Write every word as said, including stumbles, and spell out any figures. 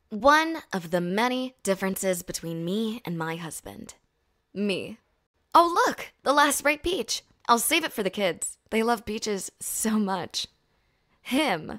One of the many differences between me and my husband. Me. Oh, look, the last ripe peach. I'll save it for the kids. They love peaches so much. Him.